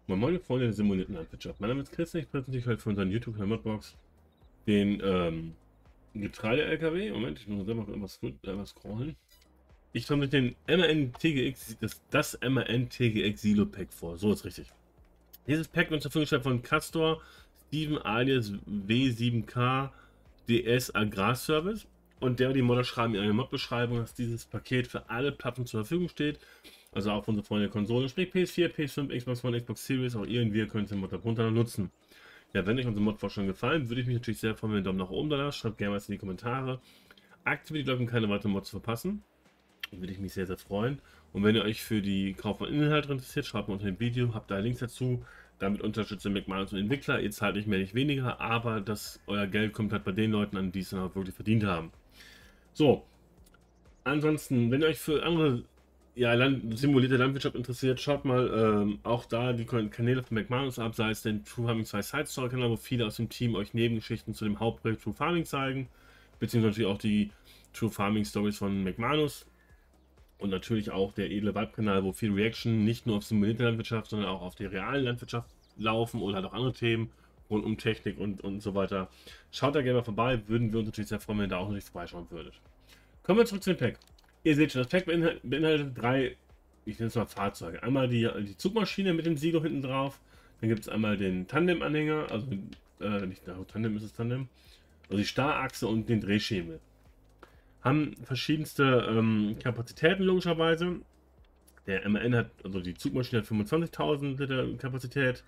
Moin Freunde der simulierten Landwirtschaft. Mein Name ist Christian, ich präsentiere euch heute für unseren YouTube-Kanal Modbox den Getreide-LKW. Moment, ich muss selber was scrollen. Ich komme mit dem MAN TGX, das MAN TGX Silo Pack vor. So ist richtig. Dieses Pack wird zur Verfügung gestellt von Castor Steven alias W7K DS Agrarservice. Und der die Modder schreiben in einer Mod-Beschreibung, dass dieses Paket für alle Plattformen zur Verfügung steht. Also auch unsere Freunde der Konsole, sprich PS4, PS5, Xbox One, Xbox Series, auch ihr und wir können den Mod darunter nutzen. Ja, wenn euch unsere Mod-Vorstellung gefallen, würde ich mich natürlich sehr freuen, wenn ihr einen Daumen nach oben da lasst. Schreibt gerne was in die Kommentare. Aktiviert die Glocke, um keine weiteren Mods zu verpassen. Würde ich mich sehr, sehr freuen. Und wenn ihr euch für die Kauf von Inhalten interessiert, schreibt mal unter dem Video, habt da Links dazu. Damit unterstützt ihr McManus und Entwickler. Ihr zahlt nicht mehr, nicht weniger, aber euer Geld kommt halt bei den Leuten an, die es dann auch wirklich verdient haben. So, ansonsten, wenn ihr euch für andere simulierte Landwirtschaft interessiert, schaut mal auch da die Kanäle von McManus ab, sei es den True Farming 2 Side Story Kanal, wo viele aus dem Team euch Nebengeschichten zu dem Hauptprojekt True Farming zeigen, beziehungsweise natürlich auch die True Farming Stories von McManus und natürlich auch der edle Vibe Kanal, wo viel Reaction nicht nur auf simulierte Landwirtschaft, sondern auch auf die reale Landwirtschaft laufen oder halt auch andere Themen rund um Technik und so weiter. Schaut da gerne mal vorbei, würden wir uns natürlich sehr freuen, wenn ihr da auch natürlich vorbeischauen würdet. Kommen wir zurück zu dem Pack. Ihr seht schon, das Pack beinhaltet drei, ich nenne es mal Fahrzeuge. Einmal die Zugmaschine mit dem Silo hinten drauf. Dann gibt es einmal den Tandem-Anhänger, also nicht Tandem ist es Tandem, also die Starrachse und den Drehschemel. Haben verschiedenste Kapazitäten logischerweise. Der MAN hat, also die Zugmaschine hat 25.000 Liter Kapazität.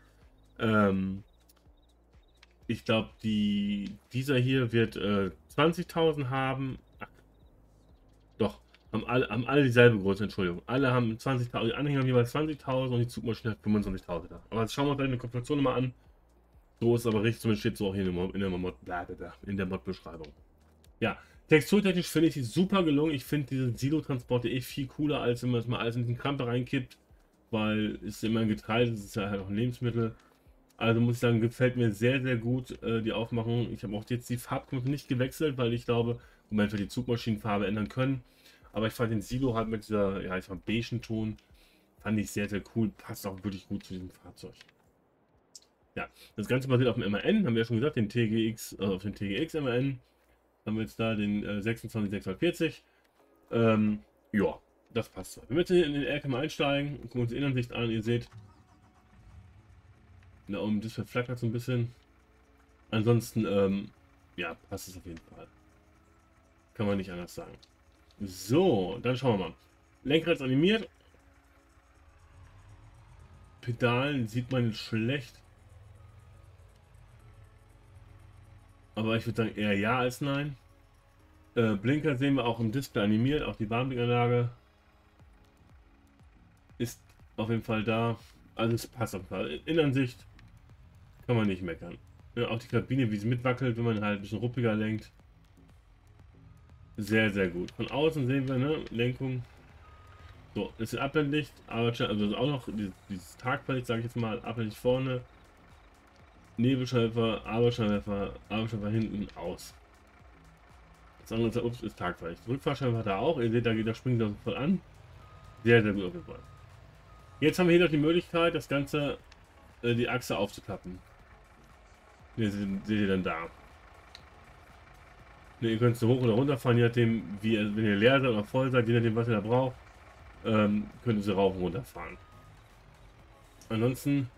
Ich glaube, dieser hier wird 20.000 haben. Doch, haben alle dieselbe Größe, Entschuldigung. Alle haben 20.000, die Anhänger haben jeweils 20.000 und die Zugmaschine hat 25.000. Aber jetzt schauen wir uns eine Konfiguration mal an. So ist aber richtig, zumindest steht so auch hier in der Mod-Beschreibung. Ja, texturtechnisch finde ich die super gelungen. Ich finde diese Silo-Transporte viel cooler, als wenn man das mal alles in den Krampe reinkippt. Weil es ist immer ein Getreide, es ist ja halt auch ein Lebensmittel. Also muss ich sagen, gefällt mir sehr, sehr gut die Aufmachung. Ich habe auch jetzt die Farbkombination nicht gewechselt, weil ich glaube, Moment, wir die Zugmaschinenfarbe ändern können. Aber ich fand den Silo halt mit dieser, ja, ich fand beigen Ton, fand ich sehr, sehr cool. Passt auch wirklich gut zu diesem Fahrzeug. Ja, das Ganze basiert auf dem MAN, haben wir ja schon gesagt, den TGX, auf den TGX MAN. Haben wir jetzt da den 26640. Ja, das passt. Wenn wir jetzt in den LKW einsteigen, gucken uns die Innensicht an, ihr seht, da oben das flackert so ein bisschen. Ansonsten, ja, passt es auf jeden Fall. Kann man nicht anders sagen. So, dann schauen wir mal. Lenkrad ist animiert. Pedalen sieht man schlecht. Aber ich würde sagen eher ja als nein. Blinker sehen wir auch im Display animiert. Auch die Warnblinkanlage ist auf jeden Fall da. Also es passt auf jeden Fall. Innenansicht kann man nicht meckern. Ja, auch die Kabine, wie sie mitwackelt, wenn man halt ein bisschen ruppiger lenkt. Sehr, sehr gut. Von außen sehen wir, ne, Lenkung. So, das ist Abblendlicht, aber also auch noch dieses Tagblicht, sage ich jetzt mal, Abblendlicht vorne. Nebelscheinwerfer, Arbeitsscheinwerfer hinten aus. Das andere ist Tagblicht. Rückfahrscheinwerfer hat er auch. Ihr seht, da springt er voll an. Sehr, sehr gut auf jeden Fall. Jetzt haben wir hier noch die Möglichkeit, das Ganze, die Achse aufzuklappen. Hier seht ihr dann da. Ihr könnt so hoch oder runter fahren, je nachdem, wenn ihr leer seid oder voll seid, je nachdem, was ihr da braucht, könnt ihr sie rauf und runter fahren. Ansonsten,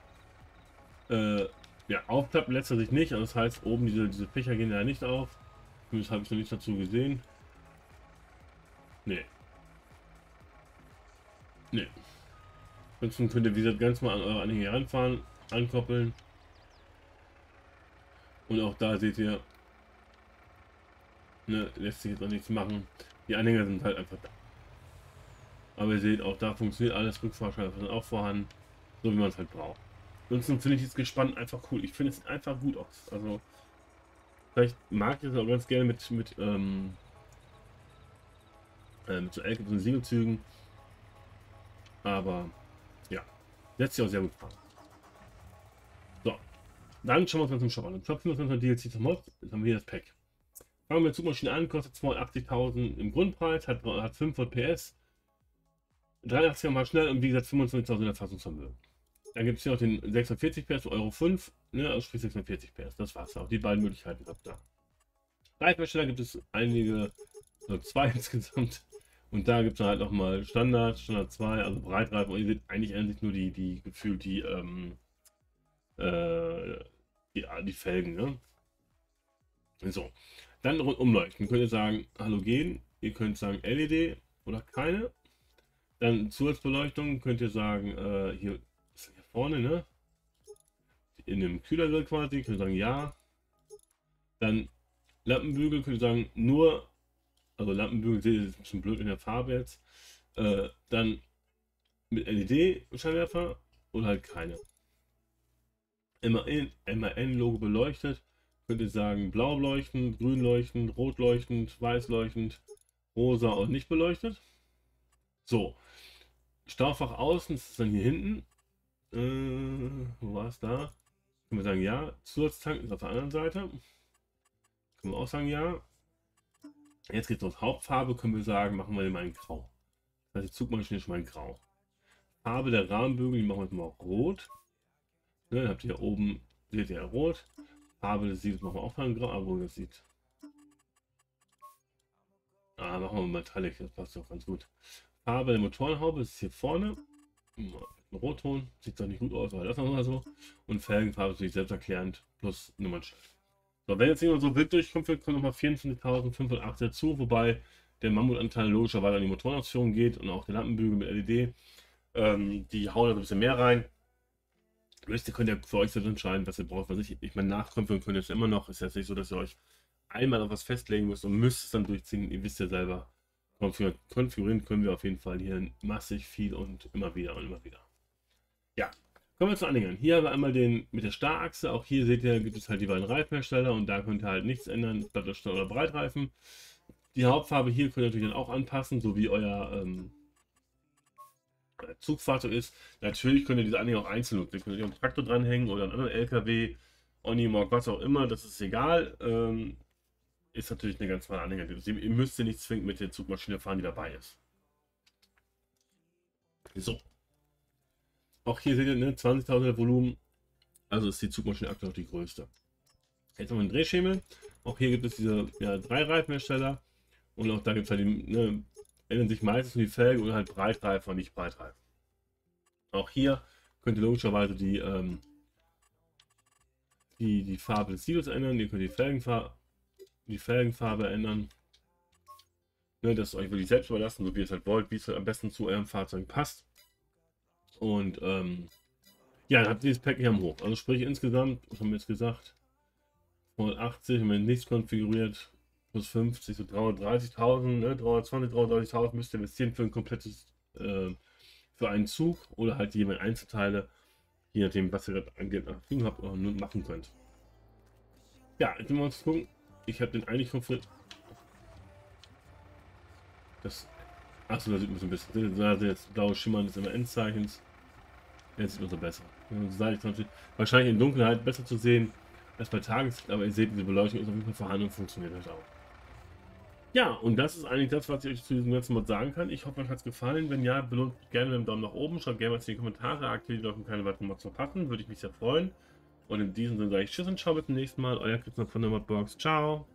ja, aufklappen lässt er sich nicht, also das heißt, oben diese Fächer gehen ja nicht auf. Das habe ich noch nicht dazu gesehen. Nee. Nee. Ansonsten könnt ihr, wie gesagt, ganz mal an eure Anhänger ranfahren, ankoppeln. Und auch da seht ihr, ne, lässt sich jetzt auch nichts machen. Die Anhänger sind halt einfach da. Aber ihr seht, auch da funktioniert alles. Rückfahrscheinwerfer sind auch vorhanden. So wie man es halt braucht. Ansonsten finde ich das Gespann einfach cool. Ich finde es einfach gut aus. Also, vielleicht mag ich es auch ganz gerne mit so LKWs und Singlezügen. Aber, ja, lässt sich auch sehr gut fahren. So, dann schauen wir uns mal zum Shop an. Im Shop finden wir uns DLC zum Mod. Jetzt haben wir hier das Pack. Fangen wir mit Zugmaschine an, kostet 280.000 im Grundpreis, hat 5 PS, 83 mal schnell und wie gesagt 25.000 Erfassungsvermögen. Dann gibt es hier noch den 640 PS, Euro 5, ne, also sprich 640 PS. Das war's auch. Die beiden Möglichkeiten habt ihr. Reifenhersteller gibt es einige, also zwei insgesamt. Und da gibt es halt nochmal Standard, Standard 2, also Breitreifen. Und ihr seht eigentlich ändern sich nur die gefühlt äh, die Felgen, ne? So. Dann Rundumleuchten. Könnt ihr sagen Halogen, ihr könnt sagen LED oder keine. Dann Zusatzbeleuchtung könnt ihr sagen, hier ist hier vorne, ne? In dem Kühlergrill quasi, könnt ihr sagen ja. Dann Lampenbügel könnt ihr sagen nur, also Lampenbügel seht ihr, ist ein bisschen blöd in der Farbe jetzt. Dann mit LED-Scheinwerfer oder halt keine. MAN-Logo beleuchtet, könnt ihr sagen blau leuchtend, grün leuchtend, rot leuchtend, weiß leuchtend, rosa und nicht beleuchtet. So, Staufach außen, das ist dann hier hinten. Wo war es da? Können wir sagen ja. Zusatztank ist auf der anderen Seite. Können wir auch sagen ja. Jetzt geht es auf Hauptfarbe, können wir sagen, machen wir den mal in Grau. Das heißt, die Zugmaschine ist schon mal in Grau. Farbe der Rahmenbügel, die machen wir jetzt mal auf Rot. Ne, dann habt ihr hier oben, seht ihr rot. Farbe des Siegels machen wir auch mal in Grau, aber wo das sieht. Machen wir Metallic, das passt doch ganz gut. Farbe der Motorenhaube ist hier vorne. Ein Rotton, sieht doch nicht gut aus, aber das noch mal so. Und Felgenfarbe ist natürlich selbsterklärend, plus Nummernschild. So, wenn jetzt jemand so wild durchkommt, kommt nochmal 24.508 dazu, wobei der Mammutanteil logischerweise an die Motorenausführung geht und auch der Lampenbügel mit LED. Die hauen da ein bisschen mehr rein. Ihr könnt ja für euch selbst entscheiden, was ihr braucht. Was ich meine, nachkonfigurieren könnt ihr es immer noch. Ist jetzt nicht so, dass ihr euch einmal auf was festlegen müsst und müsst es dann durchziehen. Ihr wisst ja selber, konfigurieren können wir auf jeden Fall hier massig viel und immer wieder und immer wieder. Ja, kommen wir zu Anhängern. Hier haben wir einmal den mit der Starrachse. Auch hier seht ihr, gibt es halt die beiden Reifenhersteller und da könnt ihr halt nichts ändern, bleibt das Standard- oder Breitreifen. Die Hauptfarbe hier könnt ihr natürlich dann auch anpassen, so wie euer Zugfahrzeug ist. Natürlich könnt ihr diese Anhänger auch einzeln nutzen. Ihr könnt euch einen Traktor dranhängen oder einen anderen LKW, Onimog, was auch immer, das ist egal. Ist natürlich eine ganz normale Anhänger. Ihr müsst ja nicht zwingend mit der Zugmaschine fahren, die dabei ist. So. Auch hier seht ihr, ne, 20.000 Volumen. Also ist die Zugmaschine aktuell auch die größte. Jetzt haben wir einen Drehschemel. Auch hier gibt es diese 3 Reifenhersteller. Und auch da gibt es halt die, ne, ändern sich meistens nur die Felgen und halt Breitreifen und nicht Breitreifen. Auch hier könnt ihr logischerweise die Farbe des Siegels ändern. Ihr könnt die Felgenfarbe ändern. Ne, das ist euch wirklich selbst überlassen, so wie ihr es halt wollt, wie es halt am besten zu eurem Fahrzeug passt. Und ja, dann habt ihr dieses Pack hier am Hoch. Also sprich insgesamt, was haben wir jetzt gesagt? 180, wenn man nichts konfiguriert, plus 50, so 330.000, ne? 320, 330.000 müsst ihr investieren für ein komplettes, für einen Zug oder halt jemand Einzelteile, je nachdem, was ihr gerade angeht, nach Verfügung habt oder nur machen könnt. Ja, jetzt müssen wir uns gucken. Ich habe den eigentlich konfiguriert. Das. Achso, da sieht man so ein bisschen. Da jetzt blaue Schimmern des MAN-Zeichens. Jetzt sieht man so besser. Wahrscheinlich in Dunkelheit besser zu sehen als bei Tageslicht, aber ihr seht, diese Beleuchtung ist auf jeden Fall vorhanden und funktioniert halt auch. Ja, und das ist eigentlich das, was ich euch zu diesem ganzen Mod sagen kann. Ich hoffe, euch hat es gefallen. Wenn ja, belohnt gerne mit einem Daumen nach oben. Schreibt gerne was in die Kommentare. Aktiviert die Glocke, um keine weiteren Mods zu verpassen. Würde ich mich sehr freuen. Und in diesem Sinne sage ich Tschüss und ciao, bis zum nächsten Mal. Euer Christian von der Modbox. Ciao.